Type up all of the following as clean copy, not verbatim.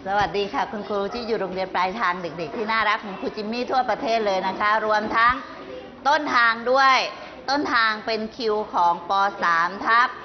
สวัสดีค่ะคุณครูที่อยู่โรงเรียนปลายทางเด็กๆที่น่ารักของครูจิมมี่ทั่วประเทศเลยนะคะรวมทั้งต้นทางด้วยต้นทางเป็นคิวของป.3 ทับ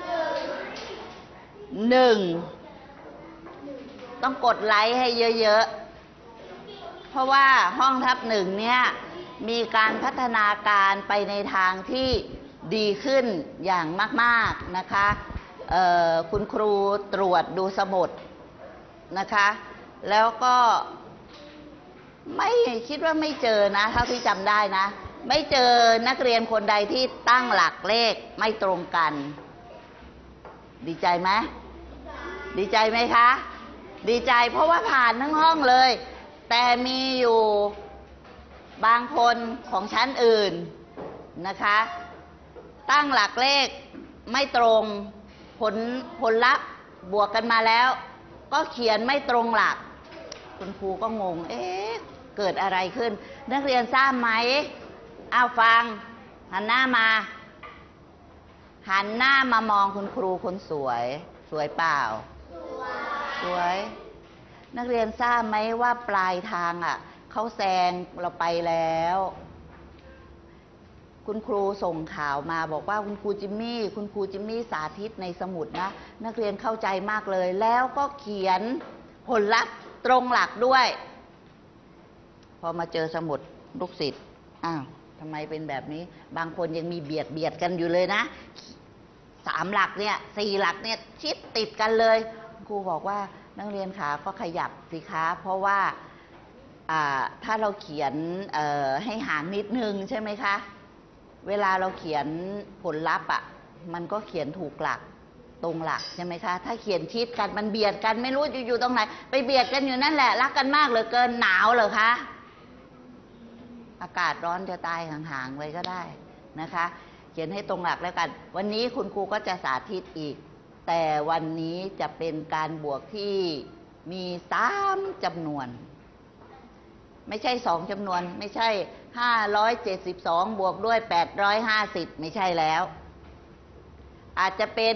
1ต้องกดไลค์ให้เยอะๆเพราะว่าห้องทับ 1เนี่ยมีการพัฒนาการไปในทางที่ดีขึ้นอย่างมากๆนะคะคุณครูตรวจดูสมุดนะคะแล้วก็ไม่คิดว่าไม่เจอนะเท่าที่จำได้นะไม่เจอนักเรียนคนใดที่ตั้งหลักเลขไม่ตรงกันดีใจไหมดีใจไหมคะดีใจเพราะว่าผ่านทั้งห้องเลยแต่มีอยู่บางคนของชั้นอื่นนะคะตั้งหลักเลขไม่ตรงผลลัพธ์บวกกันมาแล้วก็เขียนไม่ตรงหลักคุณครูก็งงเกิดอะไรขึ้นนักเรียนทราบไหมฟังหันหน้ามามองคุณครูคนสวยเปล่าสวยนักเรียนทราบไหมว่าปลายทางเขาแซงเราไปแล้วคุณครูส่งข่าวมาบอกว่าคุณครูจิมมี่สาธิตในสมุดนะนักเรียนเข้าใจมากเลยแล้วก็เขียนผลลัพธ์ตรงหลักด้วยพอมาเจอสมุดลูกศิษย์ทำไมเป็นแบบนี้บางคนยังมีเบียดกันอยู่เลยนะ3 หลักเนี่ย4 หลักเนี่ยชิดติดกันเลยครูบอกว่านักเรียนขาก็ขยับสิคะเพราะว่าถ้าเราเขียนให้ห่างนิดนึงใช่ไหมคะเวลาเราเขียนผลลัพธ์มันก็เขียนถูกหลักตรงหลักใช่ไหมคะถ้าเขียนชิดกันมันเบียดกันไม่รู้อยู่ตรงไหนไปเบียดกันอยู่นั่นแหละรักกันมากเหลือเกินหนาวเหรอคะอากาศร้อนจะตายห่างๆไว้ก็ได้นะคะเขียนให้ตรงหลักแล้วกันวันนี้คุณครูก็จะสาธิตอีกแต่วันนี้จะเป็นการบวกที่มี3 จำนวนไม่ใช่2 จำนวนไม่ใช่572บวกด้วย850ไม่ใช่แล้วอาจจะเป็น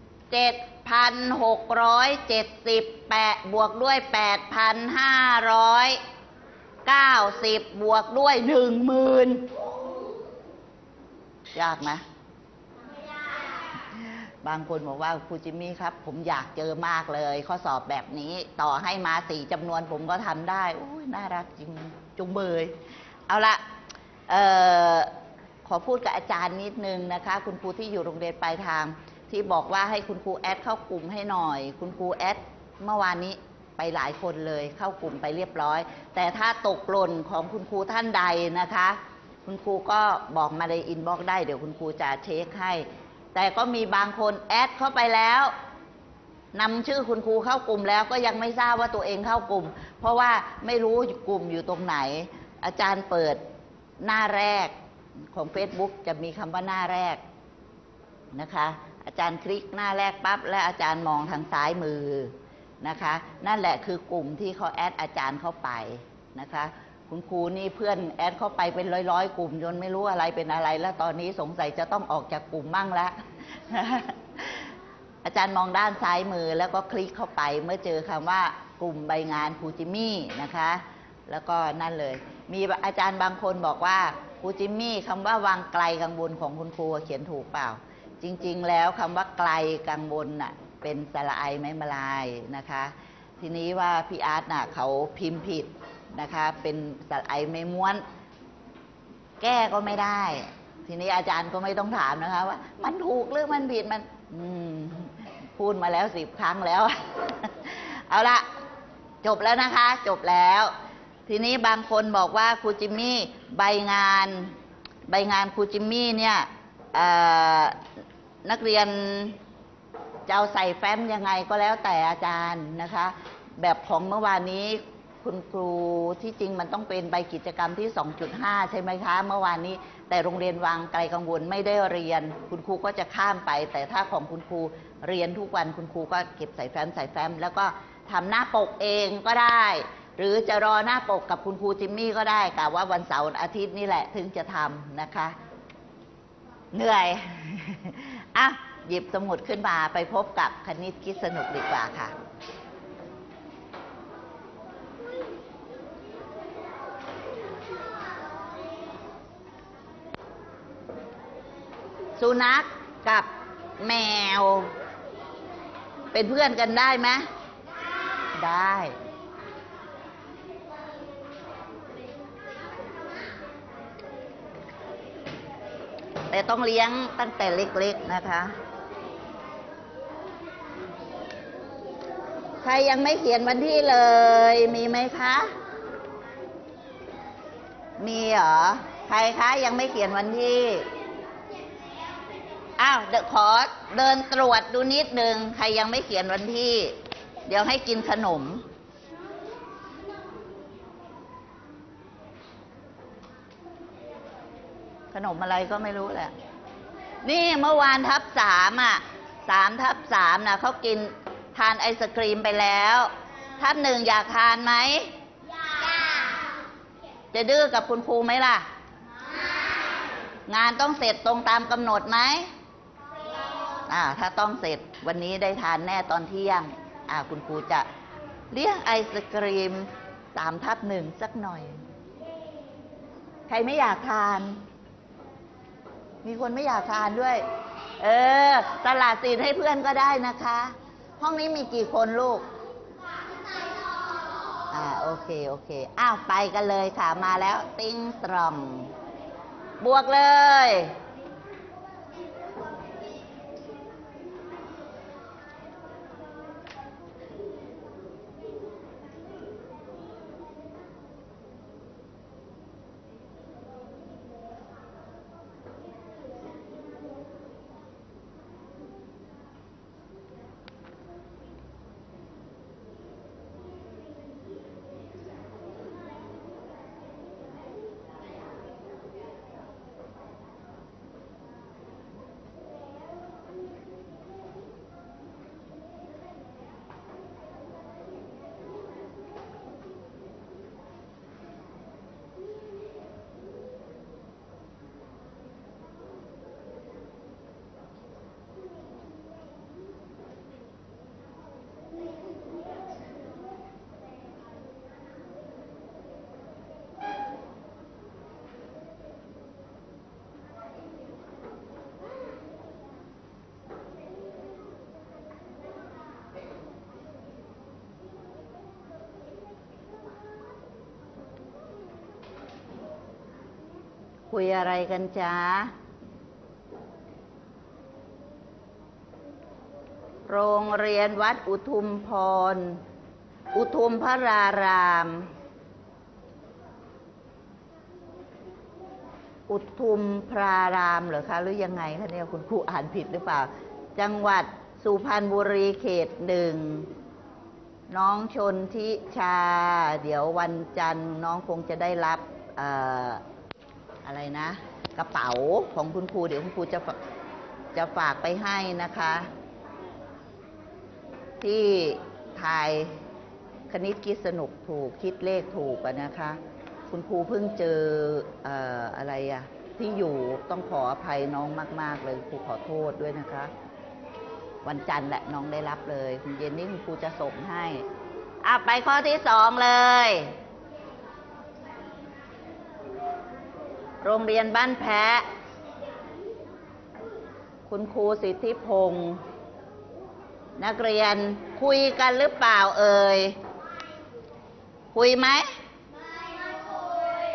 7,678บวกด้วย8,590บวกด้วย10,000ยากไหมบางคนบอกว่าครูจิมมี่ครับผมอยากเจอมากเลยข้อสอบแบบนี้ต่อให้มา4 จำนวนผมก็ทำได้น่ารักจริงจุงเบยเอาละขอพูดกับอาจารย์นิดนึงนะคะคุณครูที่อยู่โรงเรียนปลายทางที่บอกว่าให้คุณครูแอดเข้ากลุ่มให้หน่อยคุณครูแอดเมื่อวานนี้ไปหลายคนเลยเข้ากลุ่มไปเรียบร้อยแต่ถ้าตกหล่นของคุณครูท่านใดนะคะคุณครูก็บอกมาในอินบ็อกซ์ได้เดี๋ยวคุณครูจะเช็คให้แต่ก็มีบางคนแอดเข้าไปแล้วนำชื่อคุณครูเข้ากลุ่มแล้วก็ยังไม่ทราบว่าตัวเองเข้ากลุ่มเพราะว่าไม่รู้กลุ่มอยู่ตรงไหนอาจารย์เปิดหน้าแรกของ Facebook จะมีคำว่าหน้าแรกนะคะอาจารย์คลิกหน้าแรกปั๊บและอาจารย์มองทางซ้ายมือนะคะนั่นแหละคือกลุ่มที่เขาแอดอาจารย์เข้าไปนะคะคุณครูนี่เพื่อนแอดเข้าไปเป็นร้อยกลุ่มจนไม่รู้อะไรเป็นอะไรแล้วตอนนี้สงสัยจะต้องออกจากกลุ่มมั่งแล้ว อาจารย์มองด้านซ้ายมือแล้วก็คลิกเข้าไปเมื่อเจอคำว่ากลุ่มใบงานครูจิมมี่นะคะแล้วก็นั่นเลยมีอาจารย์บางคนบอกว่าครูจิมมี่คำว่าวางไกลกังวลของคุณครูเขียนถูกเปล่าจริงๆแล้วคำว่าไกลกังวลเป็นสระไอไม้มาลายนะคะทีนี้ว่าพี่อาร์ตเขาพิมพ์ผิดนะคะเป็นสระไอไม่ม้วนแก้ก็ไม่ได้ทีนี้อาจารย์ก็ไม่ต้องถามนะคะว่ามันถูกหรือมันผิดมันพูดมาแล้ว10 ครั้งแล้ว เอาละจบแล้วนะคะจบแล้วทีนี้บางคนบอกว่าครูจิมมี่ใบงานครูจิมมี่เนี่ยนักเรียนจะเอาใส่แฟ้มยังไงก็แล้วแต่อาจารย์นะคะแบบของเมื่อวานนี้คุณครูที่จริงมันต้องเป็นใบกิจกรรมที่ 2.5 ใช่ไหมคะเมื่อวานนี้แต่โรงเรียนวังไกลกังวลไม่ได้เรียนคุณครูก็จะข้ามไปแต่ถ้าของคุณครูเรียนทุกวันคุณครูก็เก็บใส่แฟ้มแล้วก็ทำหน้าปกเองก็ได้หรือจะรอหน้าปกกับคุณครูจิมมี่ก็ได้กะว่าวันเสาร์อาทิตย์นี่แหละถึงจะทำนะคะเหนื่อย หยิบสมุดขึ้นมาไปพบกับคณิตคิดสนุกดีกว่าค่ะสุนัขกับแมว เป็นเพื่อนกันได้ไหมได้ แต่ต้องเลี้ยงตั้งแต่เล็กๆนะคะ ใครยังไม่เขียนวันที่เลย มีไหมคะ มีเหรอ ใครคะยังไม่เขียนวันที่ อ้าวขอเดินตรวจดูนิดนึง ใครยังไม่เขียนวันที่ เดี๋ยวให้กินขนม ขนมอะไรก็ไม่รู้แหละ นี่เมื่อวานทับ3 3/3นะเขากินทานไอศกรีมไปแล้วทับ1อยากทานไหมอยากจะดื้อกับคุณครูไหมล่ะงานต้องเสร็จตรงตามกำหนดไหมถ้าต้องเสร็จวันนี้ได้ทานแน่ตอนเที่ยงคุณครูจะเลี้ยงไอศกรีม3/1สักหน่อยใครไม่อยากทานมีคนไม่อยากทานด้วยตลาดสิทธิ์ให้เพื่อนก็ได้นะคะห้องนี้มีกี่คนลูกโอเคไปกันเลยค่ะมาแล้วติ้งตรองบวกเลยคุยอะไรกันจ๊ะโรงเรียนวัดอุทุมพรอุทุมพรารามอุทุมพรารามเหรอคะหรือยังไงคะเนี่ยคุณครูอ่านผิดหรือเปล่าจังหวัดสุพรรณบุรีเขต1น้องชนทิชาเดี๋ยววันจันทร์น้องคงจะได้รับอะไรนะกระเป๋าของคุณครูเดี๋ยวคุณครูจะฝากไปให้นะคะที่ทายคณิตคิดสนุกถูกคิดเลขถูกนะคะคุณครูเพิ่งเจออะไรที่อยู่ต้องขออภัยน้องมากๆเลยครูขอโทษด้วยนะคะวันจันทร์แหละน้องได้รับเลยคุณเย็นนี้คุณครูจะส่งให้ไปข้อที่2เลยโรงเรียนบ้านแพะคุณครูสิทธิพงศ์นักเรียนคุยกันหรือเปล่าเอ่ยคุยไหมไม่คุย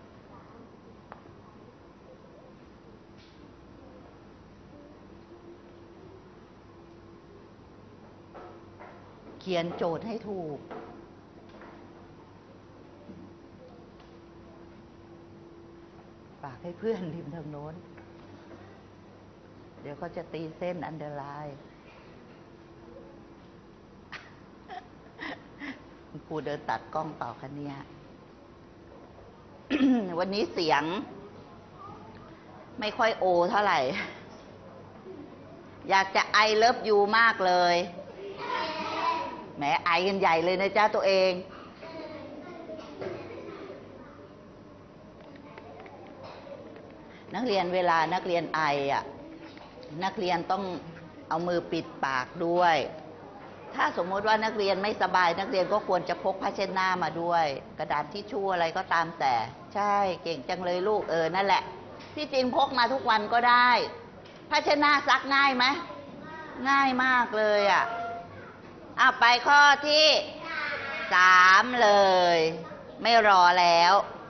เขียนโจทย์ให้ถูกฝากให้เพื่อนริมทางโน้นเดี๋ยวเขาจะตีเส้นอันเดอร์ไลน์คุณครูเดินตัดกล้องเปล่าคะเนี่ย วันนี้เสียงไม่ค่อยโอเท่าไหร่ อยากจะไอเลิฟยูมากเลยแหมไอกันใหญ่เลยนะจ๊ะตัวเองนักเรียนเวลานักเรียนไอนักเรียนต้องเอามือปิดปากด้วยถ้าสมมติว่านักเรียนไม่สบายนักเรียนก็ควรจะพกผ้าเช็ดหน้ามาด้วยกระดาษทิชชู่อะไรก็ตามแต่ใช่เก่งจังเลยลูกนั่นแหละที่จริงพกมาทุกวันก็ได้ภาชนะซักง่ายไหมง่ายมากเลยอ่ะเอาไปข้อที่3เลย ไม่รอแล้ว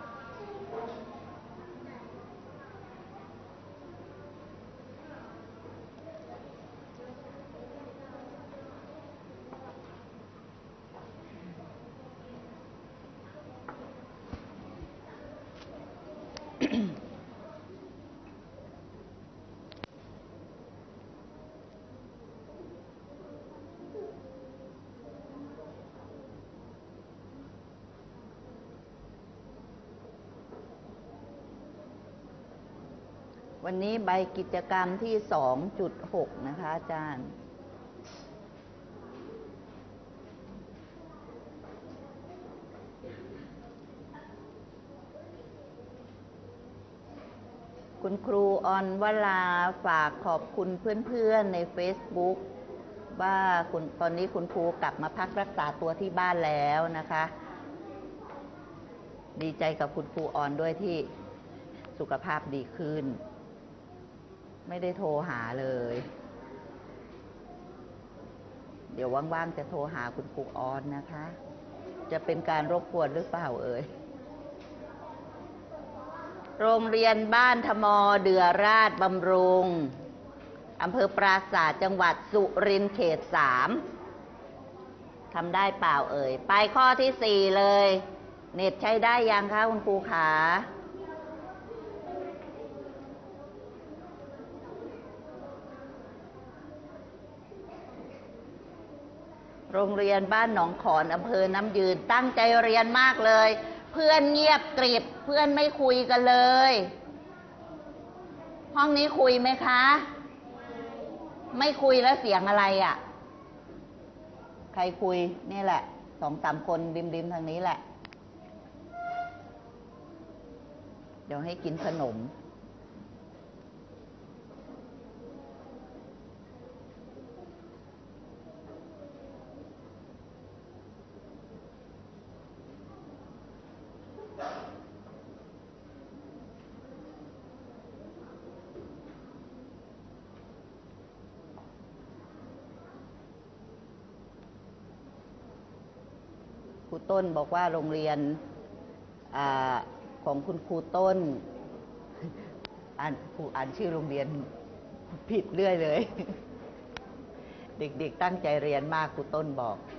วันนี้ใบกิจกรรมที่ 2.6 นะคะอาจารย์ คุณครูออนวราฝากขอบคุณเพื่อนๆใน Facebook ว่าตอนนี้คุณครูกลับมาพักรักษาตัวที่บ้านแล้วนะคะ ดีใจกับคุณครูออนด้วยที่สุขภาพดีขึ้น ไม่ได้โทรหาเลย เดี๋ยวว่างๆจะโทรหาคุณครูออนนะคะ จะเป็นการรบกวนหรือเปล่าเอ่ย โรงเรียนบ้านธมเดือราชบำรุง อำเภอปราสาทจังหวัดสุรินทร์เขต 3ทำได้เปล่าเอ่ย ไปข้อที่ 4 เลย เน็ตใช้ได้ยังคะคุณครูขา โรงเรียนบ้านหนองขอนอำเภอน้ำยืนตั้งใจเรียนมากเลย เพื่อนเงียบกริบเพื่อนไม่คุยกันเลย ห้องนี้คุยไหมคะ ไม่คุยแล้วเสียงอะไรอ่ะ ใครคุยนี่แหละ2-3 คนริมๆทางนี้แหละ เดี๋ยวให้กินขนมครูต้นบอกว่าโรงเรียนอของคุณครูต้นครูอ่านชื่อโรงเรียนผิดเรื่อยเลย เด็กๆตั้งใจเรียนมากครูต้นบอก